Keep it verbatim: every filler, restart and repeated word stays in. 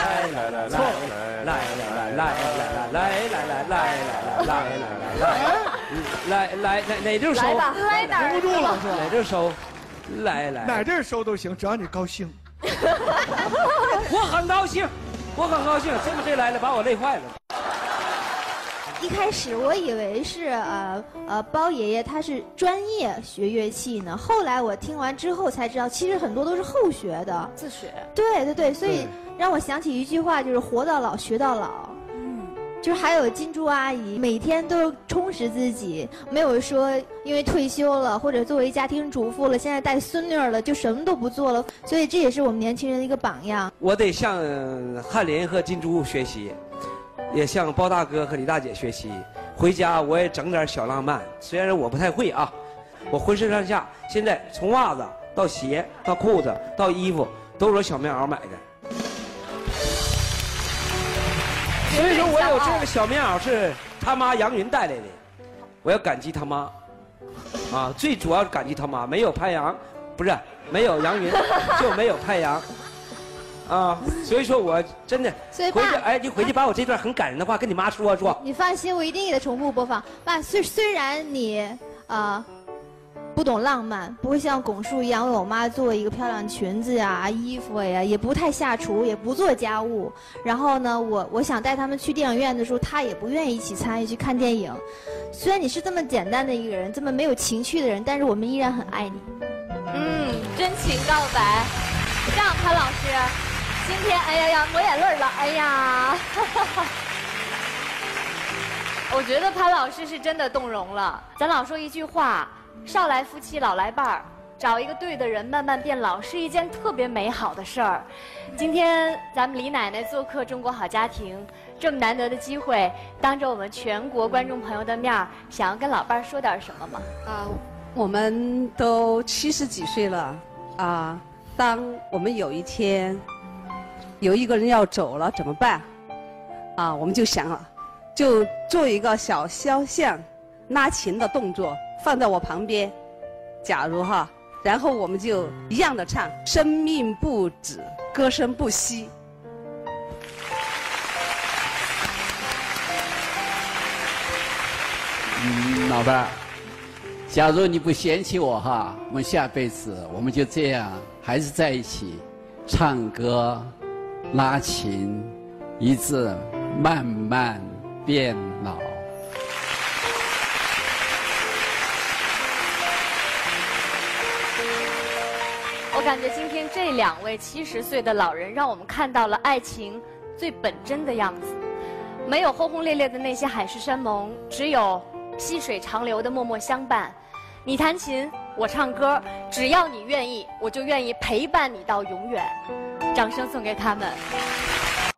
来来，错了，来来来来来来来来来来来来来来来哪地收？ 来吧，来哪儿？ 停不住了是吧？ 哪地收？来来， 哪地儿收都行，只要你高兴。 我很高兴，我很高兴，这么这来了把我累坏了。 一开始我以为是呃呃包爷爷他是专业学乐器呢，后来我听完之后才知道，其实很多都是后学的， 自学。 对对对，所以让我想起一句话，就是活到老学到老。嗯，就是还有金珠阿姨每天都充实自己，没有说因为退休了或者作为家庭主妇了，现在带孙女了就什么都不做了，所以这也是我们年轻人的一个榜样。 我得向翰林和金珠学习。也向包大哥和李大姐学习，回家我也整点小浪漫。虽然我不太会啊，我浑身上下现在从袜子到鞋到裤子到衣服都是我小棉袄买的。所以说我有这个小棉袄是他妈杨云带来的，我要感激他妈。啊，最主要感激他妈，没有潘阳，不是没有杨云就没有潘阳。啊，所以说我真的回去，哎，你回去把我这段很感人的话跟你妈说说。 你放心，我一定给他重复播放。爸，虽虽然你啊、呃、不懂浪漫，不会像拱树一样为我妈做一个漂亮裙子呀、衣服呀，也不太下厨，也不做家务。然后呢，我我想带他们去电影院的时候，他也不愿意一起参与去看电影。虽然你是这么简单的一个人，这么没有情趣的人，但是我们依然很爱你。 嗯，真情告白。这样，潘老师。今天，哎呀呀，抹眼泪了，哎呀！我觉得潘老师是真的动容了。咱老说一句话，少来夫妻老来伴儿，找一个对的人慢慢变老，是一件特别美好的事儿。今天咱们李奶奶做客《中国好家庭》，这么难得的机会，当着我们全国观众朋友的面儿，想要跟老伴儿说点什么吗？ 啊，我们都七十几岁了啊，当我们有一天。有一个人要走了怎么办？啊，我们就想了，就做一个小肖像，拉琴的动作放在我旁边。假如哈，然后我们就一样的唱：生命不止，歌声不息。 嗯，老伴儿，假如你不嫌弃我哈，我们下辈子我们就这样还是在一起，唱歌。拉琴，一直慢慢变老。 我感觉今天这两位七十岁的老人，让我们看到了爱情最本真的样子，没有轰轰烈烈的那些海誓山盟，只有细水长流的默默相伴。你弹琴，我唱歌，只要你愿意，我就愿意陪伴你到永远。掌声送给他们。